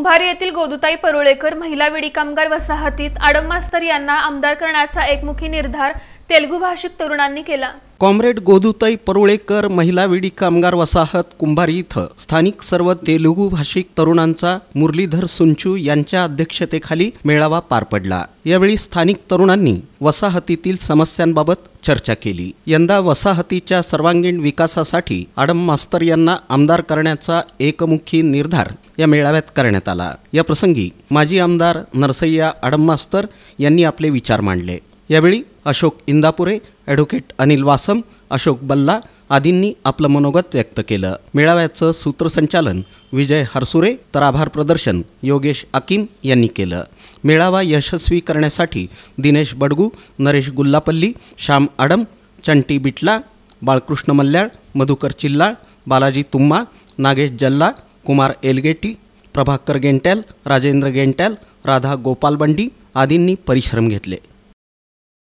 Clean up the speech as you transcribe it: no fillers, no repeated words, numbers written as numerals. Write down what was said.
कुंभार येथील गोदुताई परुळेकर महिला विडी कामगार वसाहतीत आडम मास्तर यांना आमदार करण्याचा एकमुखी निर्धार तेलुगू भाषिक तरुणांनी केला। कॉम्रेड गोदुताई परुळेकर महिला विडी कामगार वसाहत कुंभार इथं स्थानिक सर्व तेलुगू भाषिक तरुणांचा मुरलीधर सुंचू यांच्या अध्यक्षतेखाली मेळावा पार पडला। यावेळी स्थानिक तरुणांनी वसाहतीतील समस्यांबाबत चर्चा केली। यंदा वसाहतीच्या सर्वांगीण विकासासाठी आडम मास्तर यांना आमदार करण्याचा एकमुखी निर्धार या मेळाव्यात करण्यात आला। या प्रसंगी माजी आमदार नरसय्या आडम मास्तर यांनी आपले विचार मांडले। यावेळी अशोक इंदापुरे, ॲडव्होकेट अनिल वासम, अशोक बल्ला आदींनी आपलं मनोगत व्यक्त केलं। मेळाव्याचं सूत्रसंचालन विजय हरसुरे तर आभार प्रदर्शन योगेश आकिम यांनी केलं। मेळावा यशस्वी करण्यासाठी दिनेश बडगू, नरेश गुल्लापल्ली, श्याम आडम, चंटी बिटला, बाळकृष्ण मल्ल्याळ, मधुकर चिल्लाळ, बालाजी तुम्मा, नागेश जल्ला, कुमार एलगेटी, प्रभाकर गेंट्याल, राजेंद्र गेंट्याल, राधा गोपाल बंडी आदींनी परिश्रम घेतले।